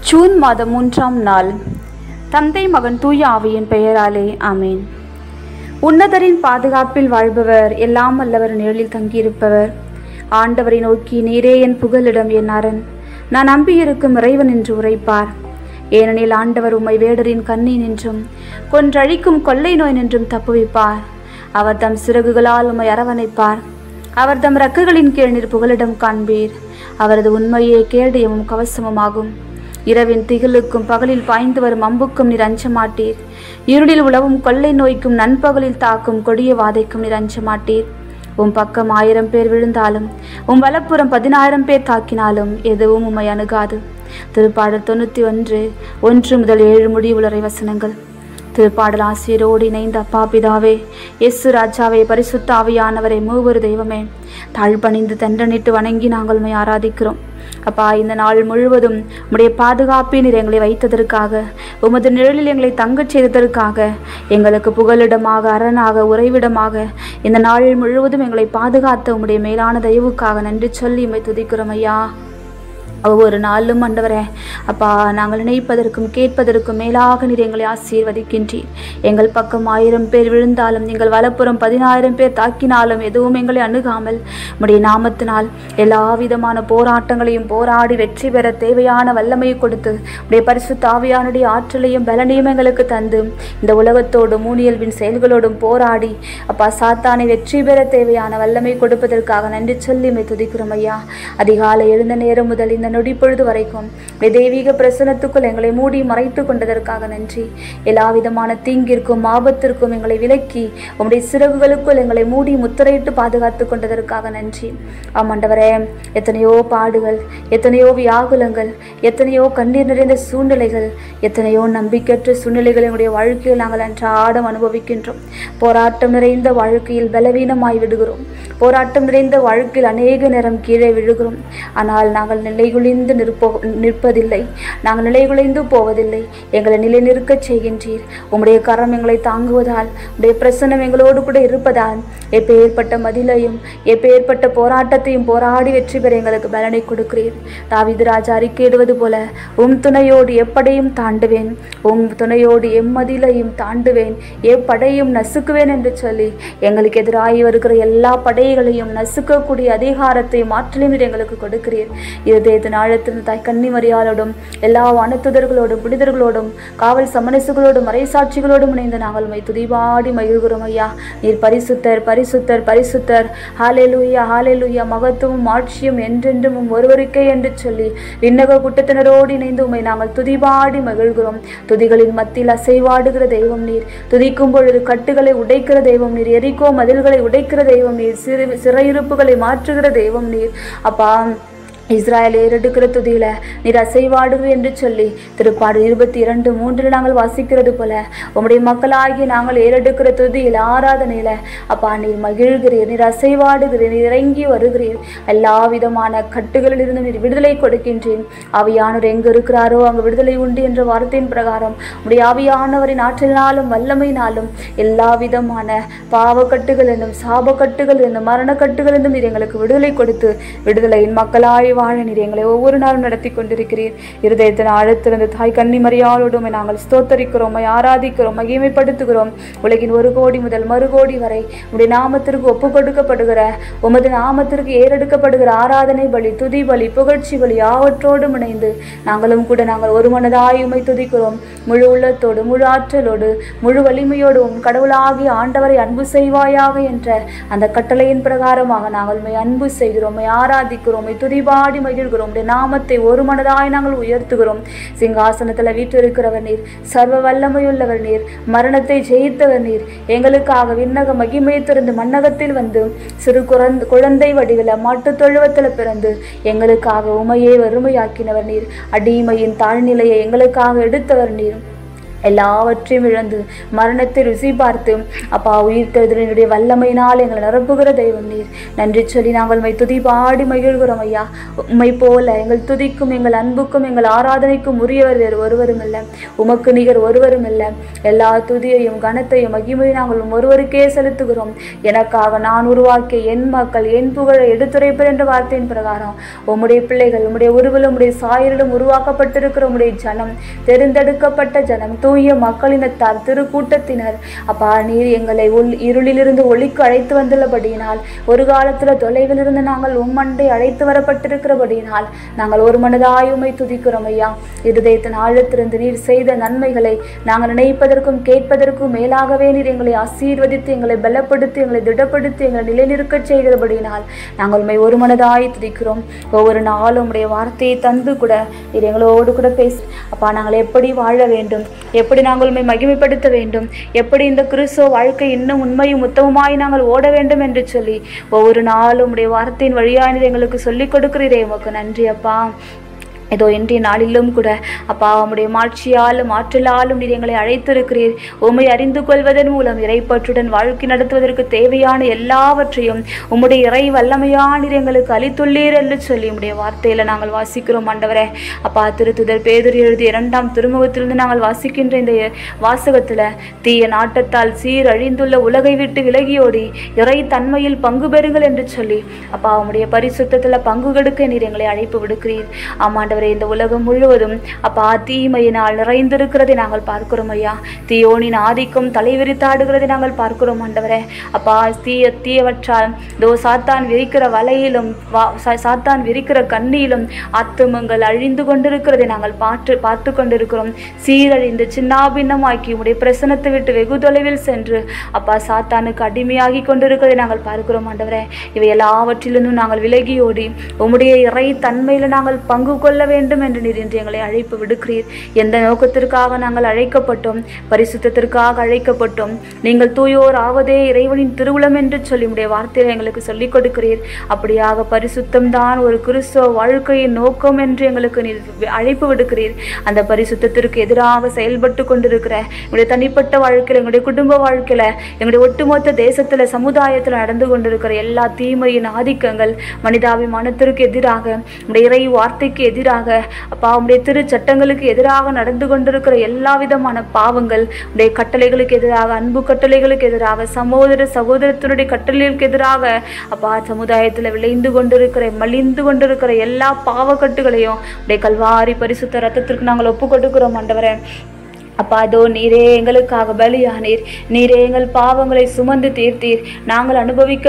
June மாதம் 3ஆம் நாள். தந்தை மகன் தூய ஆவியின் பெயராலே ஆமேன். உன்னதரின் பாதுகாப்பில் வாழ்பவர், எல்லாம் வல்லவர் நிழலில் தங்கியிருப்பவர். ஆண்டவரை நோக்கி, நீரே என் புகலிடம், என் அரண், நான் நம்பியிருக்கும் இறைவன் என்று உரைப்பார். ஏனெனில் ஆண்டவர் உம்மை வேடரின் கண்ணி நின்றும் கொன்றழிக்கும் கொள்ளை நோய் நின்றும் தப்புவிப்பார். அவர் தம் சிறகுகளால் உம்மை அரவணைப்பார். அவர் தம் இறக்கைகளின் கீழ் நீர் புகலிடம் காண்பீர். அவரது உண்மையே கேடயமும் கவசமுமாகும். இரவின் திகிலுக்கும் பகலில் பாய்ந்து வரும் அம்புக்கும் நீர் அஞ்ச மாட்டீர். இருளில் உலவும் கொள்ளை நோய்க்கும் நண்பகலில் தாக்கும் கொடிய வாதைக்கும் நீர் அஞ்ச மாட்டீர். உம் பக்கம் 1000 பேர் விழுந்தாலும், உம் வலப்புறம் 10,000 பேர் தாக்கினாலும் எதுவும் உம்மை அணுகாது. திருப்பாடல் 91 1-7 முடிவுள்ள வசனங்கள். திருப்பாடல் ஆசிரியரோடு இணைந்த அப்பா பிதாவே, இயேசு ராஜாவே, பரிசுத்த ஆவியானவரே, மூவரு தெய்வமே, தாழ்பணிந்து தண்டனிட்டு வணங்கி நாங்கள் உம்மை ஆராதிக்கிறோம். அப்பா, இந்த நாள் முழுவதும் உம்முடைய பாதுகாப்பில் நீர் எங்களை வைத்ததற்காக, உமது நிழலில் எங்களை தங்கச் செய்ததற்காக, எங்களுக்கு புகலிடமாக, அரணாக, உறைவிடமாக இந்த நாள் முழுவதும் எங்களை பாதுகாத்த உம்முடைய மேலான தயவுக்காக நன்றி சொல்லி உம்மை துதிக்கிறோம் ஐயா. ஒவ்வொரு நாளும் ஆண்டவரே, அப்பா, நாங்கள் நினைப்பதற்கும் கேட்பதற்கும் மேலாக நீர் எங்களை ஆசீர்வதிக்கின்றீர். எங்கள் பக்கம் 1000 பேர் விழுந்தாலும், நீங்கள் வலப்புறம் 10,000 பேர் தாக்கினாலும் எதுவும் எங்களை அணுகாமல், உம்முடைய நாமத்தினால் எல்லா விதமான போராட்டங்களையும் போராடி வெற்றி பெற தேவையான வல்லமையை கொடுத்து, உடைய பரிசுத்த ஆவியானுடைய ஆற்றலையும் பலனையும் எங்களுக்கு தந்து, இந்த உலகத்தோடும் மூனியல்வின் செயல்களோடும் போராடி அப்பா சாத்தானை வெற்றி பெற தேவையான வல்லமை கொடுப்பதற்காக நன்றி சொல்லி உம்மை துதிக்கிறோம் ஐயா. அதிகாலை எழுந்த நேரம் முதல் இந்த நொடி பொழுது வரைக்கும் தெய்வீக பிரசனத்துக்குள் எங்களை மூடி மறைத்து கொண்டதற்காக நன்றி. எல்லா விதமான தீங்கிற்கும் ஆபத்திற்கும் எங்களை விலக்கி உம்முடைய சிறகுகளுக்குள் எங்களை மூடி முத்திரையிட்டு பாதுகாத்து கொண்டதற்காக நன்றி. ஆமாண்டவரே, எத்தனையோ பாடுகள், எத்தனையோ வியாகுலங்கள், எத்தனையோ கண்ணீர் நிறைந்த சூழ்நிலைகள், எத்தனையோ நம்பிக்கையற்ற சூழ்நிலைகள் எங்களுடைய வாழ்க்கையில் நாங்கள் அன்றாடம் அனுபவிக்கின்றோம். போராட்டம் நிறைந்த வாழ்க்கையில் பலவீனமாய் விடுகிறோம். போராட்டம் நிறைந்த வாழ்க்கையில் அநேக நேரம் கீழே விழுகிறோம். ஆனால் நாங்கள் நிலைகுலைந்து நிற்பதில்லை. நாங்கள் நிலைகுலைந்து போவதில்லை. எங்களை நிலை நிற்கச் செய்கின்றீர். உம்முடைய கரம் எங்களை தாங்குவதால், உடைய பிரசன்னம் எங்களோடு கூட இருப்பதால், எப்பேற்பட்ட மதிலையும் எப்பேற்பட்ட போராட்டத்தையும் போராடி வெற்றி பெற எங்களுக்கு பலனை கொடுக்கிறீர். தாவீது ராஜா அறிக்கையிடுவது போல, உம் துணையோடு எப்படையும் தாண்டுவேன், உம் துணையோடு எம்மதிலையும் தாண்டுவேன், எப்படையும் நசுக்குவேன் என்று சொல்லி எங்களுக்கு எதிராகி வருகிற எல்லா படைகளையும் நசுக்கக்கூடிய அதிகாரத்தையும் ஆற்றலையும் எங்களுக்கு கொடுக்கிறீர். இதயத்தின் ஆழத்தின் தாய் கன்னிமரியாளோடும் எல்லா வானத்துதர்களோடும் புனிதர்களோடும் காவல் சமணசுகளோடும் மறைசாட்சிகளோடும் இணைந்து நாங்கள் உம்மை துதிபாடி மகிழ்கிறோம் ஐயா. நீர் பரிசுத்தர், பரிசுத்தர், பரிசுத்தர். ஹல்லேலூயா, ஹல்லேலூயா. மகத்துவம் ஆட்சியும் என்றென்றும் ஒருவருக்கே என்று சொல்லி விண்ணக கூட்டத்தினரோடு இணைந்து உம்மை நாங்கள் துதிபாடி மகிழ்கிறோம். துதிகளின் மத்தியில் அசைவாடுகிற தெய்வம் நீர். துதிக்கும் பொழுது கட்டுகளை உடைக்கிற தெய்வம் நீர். எரிகோ மதில்களை உடைக்கிற தெய்வம் நீர். சிறையிருப்புகளை மாற்றுகிற தெய்வம் நீர். அப்பா, இஸ்ராயல் ஏறெடுக்கிற துதியில நீர் அசைவாடுகிறீர் என்று சொல்லி திருப்பாடல் 22:3 நாங்கள் வாசிக்கிறது போல, உம்முடைய மக்களாகிய நாங்கள் ஏறெடுக்கிற துதியில் ஆராதனையில அப்பா நீர் மகிழ்கிறீர், நீர் அசைவாடுகிறீர், நீர் இறங்கி வருகிறீர். எல்லா விதமான கட்டுகளில் இருந்து நீர் விடுதலை கொடுக்கின்றேன். ஆவியானவர் எங்கு இருக்கிறாரோ அங்கு விடுதலை உண்டு என்ற வார்த்தையின் பிரகாரம் உம்முடைய ஆவியானவரின் ஆற்றலினாலும் வல்லமையினாலும் எல்லா விதமான பாவக்கட்டுகள் என்னும் சாபக்கட்டுகள் என்னும் மரணக்கட்டுகள் என்றும் நீர் எங்களுக்கு விடுதலை கொடுத்து விடுதலையின் மக்களாய் வாழ நீர் எங்களை ஒவ்வொரு நாளும் நடத்தி கொண்டிருக்கிறீர். இருதயத்தின் ஆழத்திலிருந்து தாய் கன்னிமரியாளோடும் நாங்கள் ஸ்தோத்தரிக்கிறோம், ஆராதிக்கிறோம், மகிமைப்படுத்துகிறோம். உலகின் 1 கோடி முதல் மறு கோடி வரை உம்முடைய நாமத்திற்கு ஒப்பு கொடுக்கப்படுகிற, உமது நாமத்திற்கு ஏறெடுக்கப்படுகிற ஆராதனை பலி, துதி பலி, புகழ்ச்சி பலி ஆவற்றோடும் இணைந்து நாங்களும் கூட நாங்கள் ஒரு மனதாய் உம்மை துதிக்கிறோம். முழு உள்ளத்தோடு, முழு ஆற்றலோடு, முழு வலிமையோடு உம் கடவுளாகிய ஆண்டவரை அன்பு செய்வாயாக என்ற அந்த கட்டளையின் பிரகாரமாக நாங்கள் உம்மை அன்பு செய்கிறோம், உம்மை ஆராதிக்கிறோம், துதிபாடி மகிழ்கிறோம். நாமத்தை ஒரு மனதாய் நாங்கள் உயர்த்துகிறோம். சிங்காசனத்தில் வீற்றிருக்கிறவர் நீர், சர்வ வல்லமையுள்ளவர் நீர், மரணத்தை ஜெயித்தவர் நீர். எங்களுக்காக விண்ணக மகிமையை திறந்து மன்னகத்தில் வந்து சிறு குழந்தை வடிவில் மாட்டு தொழுவத்தில் பிறந்து எங்களுக்காக உமையை வறுமையாக்கினவர் நீர். அடிமையின் தாழ்நிலையை எங்களுக்காக எடுத்தவர் நீர். எல்லாவற்றையும் இழந்து மரணத்தை ருசி பார்த்து அப்பா உயிர்த்தெழுதலினுடைய வல்லமையினால் எங்களை நிரப்புகிற தெய்வம் நீர். நன்றி சொல்லி நாங்கள் உம்மை துதி பாடி மகிழ்கிறோம் ஐயா. உம்மை போல எங்கள் துதிக்கும் எங்கள் அன்புக்கும் எங்கள் ஆராதனைக்கும் உரியவர் வேறு ஒருவரும் இல்லை. உமக்கு நிகர் ஒருவரும் இல்லை. எல்லா துதியையும் கனத்தையும் மகிமையும் நாங்கள் ஒருவருக்கே செலுத்துகிறோம். எனக்காக நான் உருவாக்கிய என் மக்கள் என் புகழை எடுத்துரைப்பர் என்ற வார்த்தையின் பிரகாரம் உம்முடைய பிள்ளைகள் உம்முடைய உருவிலும் உம்முடைய சாயலிலும் உருவாக்கப்பட்டிருக்கிற உம்முடைய ஜனம், தேர்ந்தெடுக்கப்பட்ட ஜனம், தூய மக்களினத்தார், திருக்கூட்டத்தினர் அப்பா நீர் எங்களை இருளிலிருந்து ஒளிக்கு அழைத்து வந்துள்ளபடியினால், ஒரு காலத்துல தொலைவில் இருந்து நாங்கள் உம்மண்டை அழைத்து வரப்பட்டிருக்கிறபடியினால் நாங்கள் ஒரு மனதாய் உம்மை துதிக்கிறோம் ஐயா. இருதயத்தின் ஆழத்திலிருந்து நீர் செய்த நன்மைகளை நாங்கள் நினைப்பதற்கும் கேட்பதற்கும் மேலாகவே நீர் எங்களை ஆசீர்வதித்து எங்களை பலப்படுத்தி எங்களை திடப்படுத்தி எங்களை நிலைநிற்க செய்கிறபடியினால் நாங்கள் உம்மை ஒரு மனதாய் துதிக்கிறோம். ஒவ்வொரு நாளும் உம்முடைய வார்த்தையை தந்து கூட நீர் எங்களோடு கூட பேசு அப்பா. நாங்கள் எப்படி வாழ வேண்டும், எப்படி நாங்கள் உம்மை மகிமைப்படுத்த வேண்டும், எப்படி இந்த கிறிஸ்துவ வாழ்க்கை இன்னும் உண்மையும் உத்தமமாய் நாங்கள் ஓட வேண்டும் என்று சொல்லி ஒவ்வொரு நாளும் உடைய வார்த்தையின் வழியாக எங்களுக்கு சொல்லிக் கொடுக்கிறீரே, உமக்கு நன்றி அப்பா. ஏதோ இன்றைய நாளிலும் கூட அப்பா உம்முடைய மாட்சியாலும் ஆற்றலாலும் நீர் எங்களை அழைத்திருக்கிறீர். உம்மை அறிந்து கொள்வதன் மூலம் இறைப்பற்றுடன் வாழ்க்கை நடத்துவதற்கு தேவையான எல்லாவற்றையும் உம்முடைய இறை வல்லமையான நீர் எங்களுக்கு அளித்துள்ளீர் என்று சொல்லி உம்முடைய வார்த்தையில நாங்கள் வாசிக்கிறோம் ஆண்டவரே. அப்பா திருத்துதர் பேதுரு எழுதிய 2ஆம் திருமுகத்திலிருந்து நாங்கள் வாசிக்கின்ற இந்த வாசகத்துல தீய நாட்டத்தால் சீரழிந்துள்ள உலகை விட்டு விலகியோடி இறை தன்மையில் பங்கு பெறுங்கள் என்று சொல்லி அப்பா உம்முடைய பரிசுத்தத்துல பங்கு கெடுக்க நீர் எங்களை அழைப்பு விடுக்கிறீர். ஆமாண்டவர், இந்த உலகம் முழுவதும் அப்பா தீமையினால் நிறைந்திருக்கிறதை நாங்கள் பார்க்கிறோம் ஐயா. தீயோனின் ஆதிக்கம் தலைவிரித்தாடுகிறதை நாங்கள் பார்க்கிறோம் ஆண்டவரே. அப்பா தீயவற்றால் சாத்தான் விரிக்கிற வலையிலும் சாத்தான் விரிக்கிற கண்ணியிலும் ஆத்துமங்கள் அழிந்து கொண்டிருக்கிறதை நாங்கள் பார்த்து கொண்டிருக்கிறோம். சீரழிந்து சின்னாபின்னமாக்கி உடைய பிரசனத்தை விட்டு வெகு தொலைவில் சென்று அப்பா சாத்தானுக்கு அடிமையாகி கொண்டிருக்கிறதை நாங்கள் பார்க்கிறோம் ஆண்டவரே. இவை எல்லாவற்றிலிருந்தும் நாங்கள் விலகியோடி உம்முடைய இறை தன்மையில நாங்கள் பங்கு கொள்ள வேண்டும் என்று நீர் இன்று எங்களை அழைப்பு விடுக்கிறீர். எந்த நோக்கத்திற்காக நாங்கள் அழைக்கப்பட்டோம்? பரிசுத்தத்திற்காக அழைக்கப்பட்டோம். நீங்கள் தூயோர் ஆவதே இறைவனின் திருவுளம் என்று சொல்லி உடைய வார்த்தையை எங்களுக்கு சொல்லிக் கொடுக்கிறீர். அப்படியாக பரிசுத்தம் தான் ஒரு கிறிஸ்துவ வாழ்க்கையின் நோக்கம் என்று எங்களுக்கு நீர் அழைப்பு விடுக்கிறீர். அந்த பரிசுத்தத்திற்கு எதிராக செயல்பட்டு கொண்டிருக்கிற எங்களுடைய தனிப்பட்ட வாழ்க்கையில, எங்களுடைய குடும்ப வாழ்க்கையில, எங்களுடைய ஒட்டுமொத்த தேசத்துல சமுதாயத்தில் நடந்து கொண்டிருக்கிற எல்லா தீமையின் ஆதிக்கங்கள் மனிதாபிமானத்திற்கு எதிராக, உடைய இறை வார்த்தைக்கு எதிராக, அப்பா உடைய திரு சட்டங்களுக்கு எதிராக நடந்து கொண்டிருக்கிற எல்லா விதமான பாவங்கள், உடைய கட்டளைகளுக்கு எதிராக, அன்பு கட்டளைகளுக்கு எதிராக, சகோதரத்தினுடைய கட்டளைகளுக்கு எதிராக அப்பா சமுதாயத்தில் விளைந்து கொண்டிருக்கிற மலிந்து கொண்டிருக்கிற எல்லா பாவக்கட்டுகளையும் உடைய கல்வாரி பரிசுத்த ரத்தத்திற்கு நாங்கள் ஒப்பு கொடுக்கிறோம் ஆண்டவரே. அப்பா அதோ நீரே எங்களுக்காக பலியானீர். நீரே எங்கள் பாவங்களை சுமந்து தீர்த்தீர். நாங்கள் அனுபவிக்க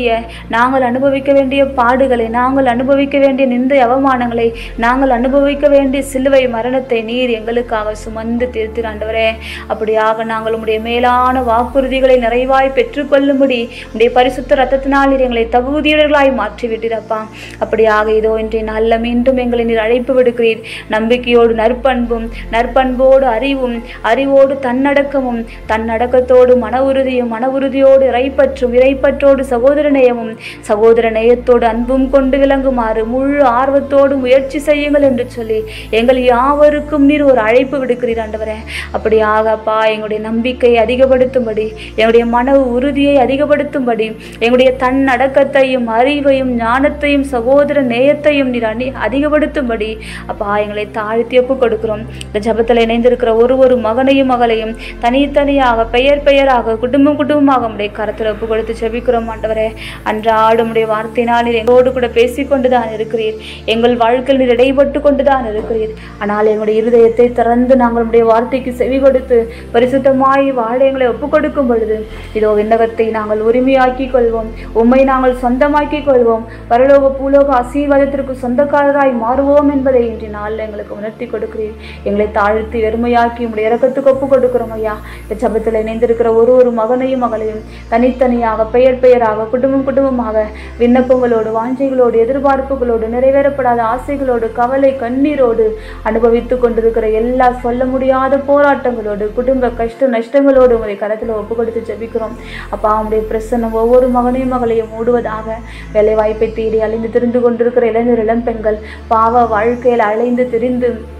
வேண்டிய பாடுகளை, நாங்கள் அனுபவிக்க வேண்டிய நிந்தை அவமானங்களை, நாங்கள் அனுபவிக்க வேண்டிய சிலுவை மரணத்தை நீர் எங்களுக்காக சுமந்து தீர்த்தீர் ஆண்டவரே. அப்படியாக நாங்கள் உம்முடைய மேலான வாக்குறுதிகளை நிறைவாய் பெற்றுக்கொள்ளும்படி உடைய பரிசுத்த ரத்தத்தினால் நீர் எங்களை தகுதியர்களாய் மாற்றிவிட்டீரப்பா. அப்படியாக இதோ இன்றைய நாளில் மீண்டும் எங்களை நீர் அழைப்பு விடுக்கிறீர். நம்பிக்கையோடு நற்பண்போடு அறிவோடு தன்னடக்கமும், தன்னடக்கத்தோடு மன உறுதியோடு இறைப்பற்றோடு சகோதர நேயத்தோடு அன்பும் கொண்டு விளங்குமாறு முழு ஆர்வத்தோடு முயற்சி செய்யுங்கள் என்று சொல்லி எங்கள் யாவருக்கும் நீர் ஒரு அழைப்பு விடுக்கிறீர் ஆண்டவரே. அப்படியாக அப்பா எங்களுடைய நம்பிக்கையை அதிகப்படுத்தும்படி, எங்களுடைய மன உறுதியை அதிகப்படுத்தும்படி, எங்களுடைய தன்னடக்கத்தையும் அறிவையும் ஞானத்தையும் சகோதர நேயத்தையும் நீர் அதிகப்படுத்தும்படி அப்பா எங்களை தாழ்த்தி ஒப்பு கொடுக்கிறோம். இந்த ஜபத்தில் இணைந்திருக்கிற ஒரு மகனையும் மகளையும் தனித்தனியாக பெயராக குடும்பமாக உடைய கரத்தில் ஒப்பு கொடுத்து ஜெபிக்கிறோம் ஆண்டவரே. அன்றாடம் உடைய வார்த்தையினால் நீர் எங்களோடு கூட பேசிக்கொண்டுதான் இருக்கிறீர். எங்கள் வாழ்க்கையில் நீர் இடைப்பட்டு கொண்டுதான் இருக்கிறீர். ஆனால் எங்களுடைய இருதயத்தை திறந்து நாங்கள் உடைய வார்த்தைக்கு செவி கொடுத்து பரிசுத்தமாய் வாழ எங்களை ஒப்பு கொடுக்கும் பொழுது இதோ விண்ணகத்தை நாங்கள் உரிமையாக்கி கொள்வோம். உம்மை நாங்கள் சொந்தமாக்கி கொள்வோம். பரலோக பூலோக ஆசீர்வாதத்திற்கு சொந்தக்காரராய் மாறுவோம் என்பதை இன்று நாளில் எங்களுக்கு உணர்த்தி கொடுக்கிறீர். எங்களை தாழ்த்தி வெறுமையாக்கி உடைய இரக்கத்துக்கு ஒப்பு கொடுக்கிறோம் ஐயா. இந்த ஜபத்தில் இணைந்திருக்கிற ஒரு மகனையும் மகளையும் தனித்தனியாக பெயராக குடும்பமாக விண்ணப்பங்களோடு வாஞ்சைகளோடு எதிர்பார்ப்புகளோடு நிறைவேறப்படாத ஆசைகளோடு கவலை கண்ணீரோடு அனுபவித்துக் கொண்டிருக்கிற எல்லா சொல்ல முடியாத போராட்டங்களோடு குடும்ப கஷ்ட நஷ்டங்களோடு உங்களுடைய கரத்தில் ஒப்பு கொடுத்து ஜெபிக்கிறோம் அப்பா. உங்களுடைய பிரசன்னம் ஒவ்வொரு மகனையும் மகளையும் மூடுவதாக. வேலை வாய்ப்பை தேடி அலைந்து திரிந்து கொண்டிருக்கிற இளைஞர் இளம்பெண்கள் பாவ வாழ்க்கையில் அலைந்து திரிந்து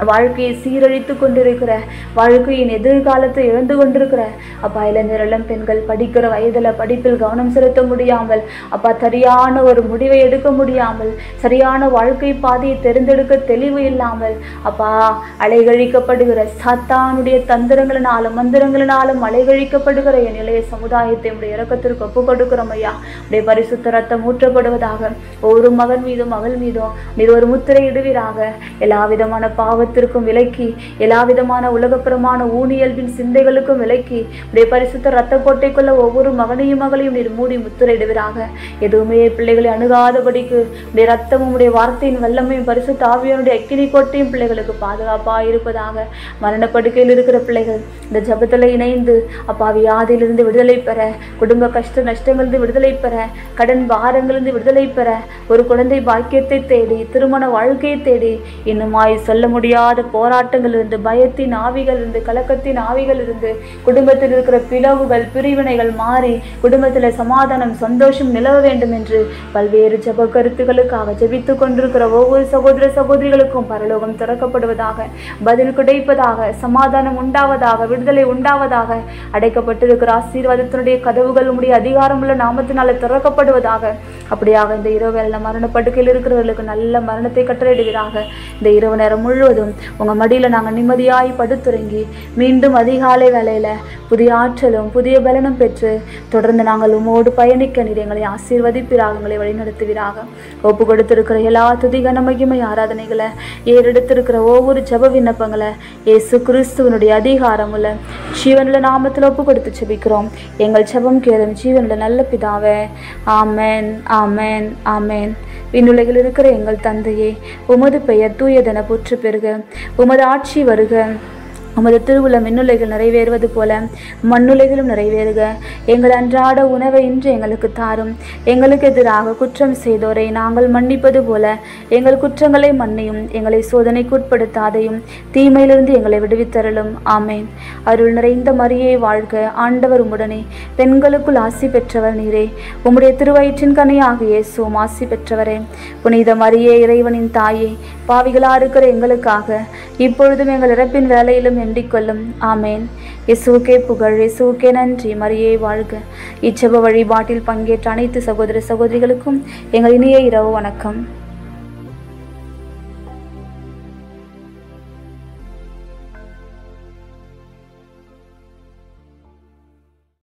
வாழ்க்கையை சீரழித்து கொண்டிருக்கிற, வாழ்க்கையின் எதிர்காலத்தை இழந்து கொண்டிருக்கிற அப்பா இளைஞர் இளம் பெண்கள் படிக்கிற வயதில் படிப்பில் கவனம் செலுத்த முடியாமல், அப்பா சரியான ஒரு முடிவை எடுக்க முடியாமல், சரியான வாழ்க்கை பாதையை தேர்ந்தெடுக்க தெளிவு இல்லாமல், அப்பா அலைகழிக்கப்படுகிற சாத்தானுடைய தந்திரங்களினாலும் மந்திரங்களினாலும் அலைகழிக்கப்படுகிற என் இளைய சமுதாயத்தை உடைய இரக்கத்திற்கு ஒப்பு கொடுக்கிறோம் ஐயா. உடைய பரிசுத்த ரத்தம் ஊற்றப்படுவதாக. ஒவ்வொரு மகன் மீதும் மகள் மீதும் நீர் ஒரு முத்திரை இடுவீராக. எல்லா விதமான பாவத்திற்கும் விலக்கி, எல்லா விதமான உலகப்புறமான ஊனியல்பின் சிந்தைகளுக்கும் விலக்கி, உடைய பரிசுத்த ரத்த கோட்டைக்குள்ள ஒவ்வொரு மகனையும் மகளையும் நீர் மூடி முத்திரையிடுவீராக. எதுவுமே பிள்ளைகளை அணுகாதபடிக்கு உடைய ரத்தமும் உடைய வார்த்தையின் வல்லமையும் பரிசுத்த ஆவியானுடைய அக்கினி கோட்டையும் பிள்ளைகளுக்கு பாதுகாப்பாக இருப்பதாக. மரணப்படுக்கையில் இருக்கிற பிள்ளைகள் இந்த ஜபத்தில் இணைந்து அப்பா வியாதியிலிருந்து விடுதலை பெற, குடும்ப கஷ்ட நஷ்டங்களிலிருந்து விடுதலை பெற, கடன் பாரங்களிலிருந்து விடுதலை பெற, ஒரு குழந்தை பாக்கியத்தை தேடி, திருமண வாழ்க்கையை தேடி, இன்னுமாய் சொல்ல முடியாத போராட்டங்கள் இருந்து, பயத்தின் ஆவிகள் இருந்து, கலக்கத்தின் ஆவிகள் இருந்து, குடும்பத்தில் இருக்கிற பிளவுகள் பிரிவினைகள் மாறி குடும்பத்தில் சமாதானம் சந்தோஷம் நிலவ வேண்டும் என்று பல்வேறு ஜப கருத்துக்களுக்காக ஜெபித்துக் கொண்டிருக்கிற ஒவ்வொரு சகோதர சகோதரிகளுக்கும் பரலோகம் திறக்கப்படுவதாக, பதில் கிடைப்பதாக, சமாதானம் உண்டாவதாக, விடுதலை உண்டாவதாக. அடைக்கப்பட்டிருக்கிற ஆசீர்வாதத்தினுடைய கதவுகள் உடைய அதிகாரமுள்ள நாமத்தினால திறக்கப்படுவதாக. அப்படியாக இந்த இரவு வேளை மரணப்படுக்கையில் இருக்கிறவர்களுக்கு நல்ல மரணத்தை கட்டளையிடுவீராக. இந்த இரவு நேரம் முழுவதும் உங்கள் மடியில் நாங்கள் நிம்மதியாய் படுத்துறங்கி மீண்டும் அதிகாலை வேளையில் புதிய ஆற்றலும் புதிய பலனும் பெற்று தொடர்ந்து நாங்கள் உமோடு பயணிக்க நீர் எங்களை ஆசீர்வதிப்பீராக, எங்களை வழிநடத்துவீராக. ஒப்பு கொடுத்திருக்கிற எல்லா துதிகன மகிமை ஆராதனைகளை, ஏறெடுத்திருக்கிற ஒவ்வொரு ஜப விண்ணப்பங்களை இயேசு கிறிஸ்துவனுடைய அதிகாரமுள்ள ஜீவனுள்ள நாமத்தில் ஒப்பு கொடுத்து ஜெபிக்கிறோம். எங்கள் ஜெபம் கேளும் ஜீவனுள்ள நல்ல பிதாவே. ஆமென், ஆமென், ஆமென். விண்ணுலகில் இருக்கிற எங்கள் தந்தையே, உமது பெயர் தூயதென போற்று பெறுக. உமது ஆட்சி வருக. உமது திருவுளம் விண்ணுலகில் நிறைவேறுவது போல மண்ணுலகிலும் நிறைவேறுக. எங்கள் அன்றாட உணவை இன்று எங்களுக்கு தாரும். எங்களுக்கு எதிராக குற்றம் செய்தோரை நாங்கள் மன்னிப்பது போல எங்கள் குற்றங்களை மன்னியும். எங்களை சோதனைக்கு உட்படுத்தாதையும் தீமையிலிருந்து எங்களை விடுவித்தருளும். ஆமேன். அருள் நிறைந்த மரியே வாழ்க, ஆண்டவர் உம்முடனே, பெண்களுக்குள் ஆசி பெற்றவர் நீரே. உம்முடைய திருவயிற்றின் கனியாகிய இயேசுவும் ஆசி பெற்றவரே. புனித மரியே, இறைவனின் தாயே, பாவிகளா இருக்கிற எங்களுக்காக இப்பொழுதும் எங்கள் இறப்பின் வேலையிலும் எண்டிக்கொள்ளும். ஆமேன். இயேசுவுக்கே புகழ், இயேசுவுக்கே நன்றி. மரியே வாழ்க. இச்செப வழிபாட்டில் பங்கேற்ற அனைத்து சகோதர சகோதரிகளுக்கும் எங்கள் இனிய இரவு வணக்கம்.